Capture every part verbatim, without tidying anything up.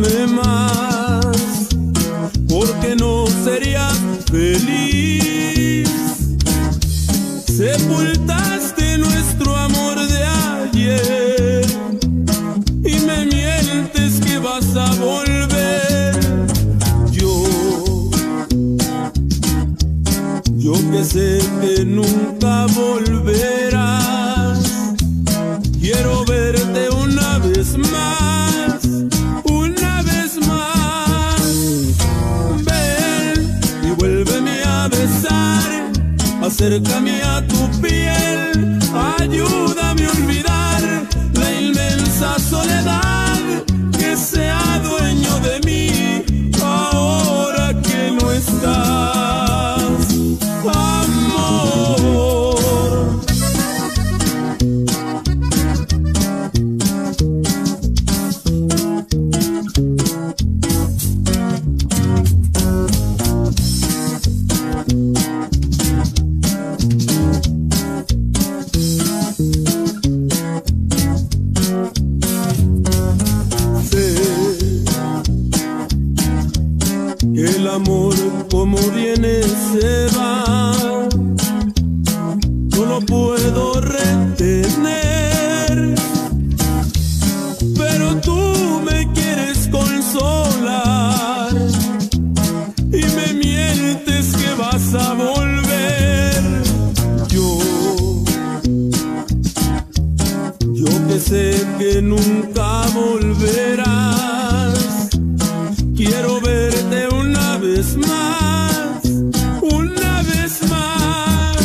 Amame más, porque no serías feliz. Sepultaste nuestro amor de ayer y me mientes que vas a volver. Yo, yo que sé que nunca volverás, quiero verte una vez más, una vez más. Ven y vuélveme a besar, acércame a tu piel, ayúdame a olvidar la inmensa soledad, que sea dueño de mí ahora que no estás, amor. El amor como viene se va, no lo puedo retener, pero tú me quieres consolar y me mientes que vas a volver. Yo, yo que sé que nunca volverás, quiero verte una vez más, una vez más.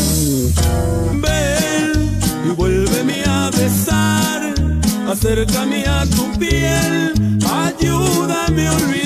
Ven y vuélveme a besar, acércame a tu piel, ayúdame a olvidar